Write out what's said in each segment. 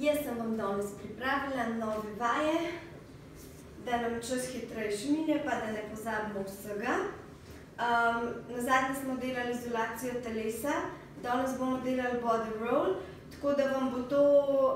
Jaz sem vam danes pripravila nove vaje, da nam čas hitrejši mine, pa da ne pozabimo vsega. Nazadnje smo delali izolacijo telesa, danes bomo delali body roll, tako da vam bo to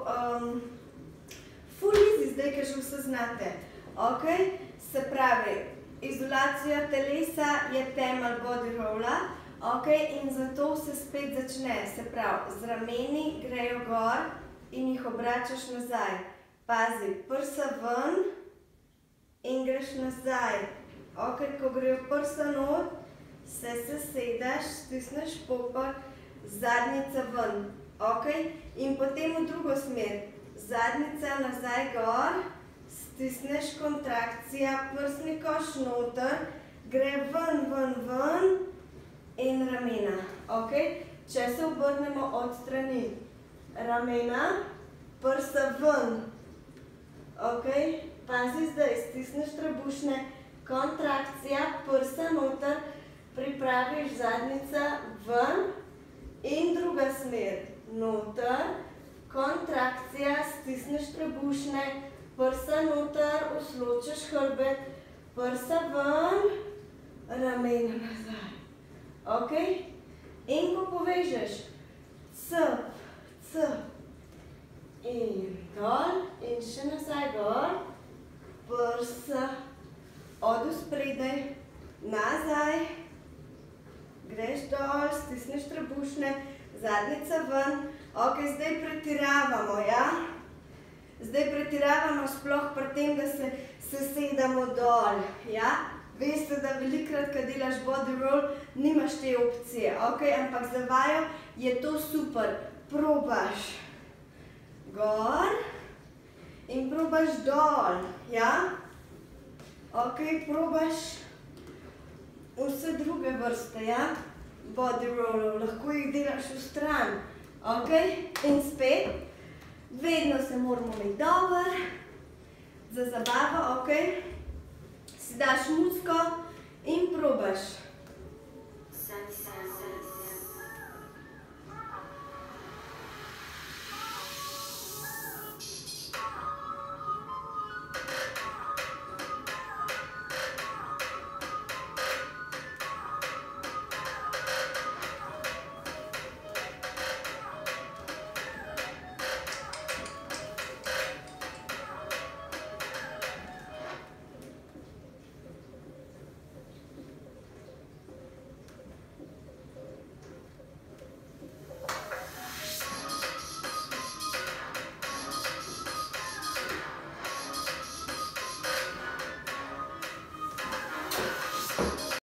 ful easy, zdaj, ker že vse znate. Se pravi, izolacija telesa je temelj body rolla, in zato se spet začne, se pravi, z rameni grejo gor in jih obračaš nazaj. Pazi, prsa ven in greš nazaj. Ko grejo prsa not, se sesedaš, stisneš popek, zadnjica ven. In potem v drugo smer, zadnjica nazaj gor, stisneš kontrakcija, prsni koš noter, gre ven, ven, ven in ramena. Če se obrnemo od strani, ramena, prsa ven. Pazi zdaj, stisneš trebušne, kontrakcija, prsa noter, pripraviš zadnjica ven in druga smer. Noter, kontrakcija, stisneš trebušne, prsa noter, usločiš hrbet, prsa ven, ramena nazaj. In ko povežeš cp, cp in dol in še nazaj gor, prsa od spredaj, nazaj, greš dol, stisneš trebušne, zadnjica ven. Zdaj pretiravamo, ja? Zdaj pretiravamo sploh pri tem, da se sesedamo dol, ja? Veste, da velikrat, ko delaš body roll, nimaš te opcije, ampak za vajo je to super. Probaš gor in probaš dol, ja? Probaš vse druge vrste, ja? Body rollov, lahko jih delaš v stran. In spet, vedno se moramo imeti dober, za zabavo, si daš mucko in probaš.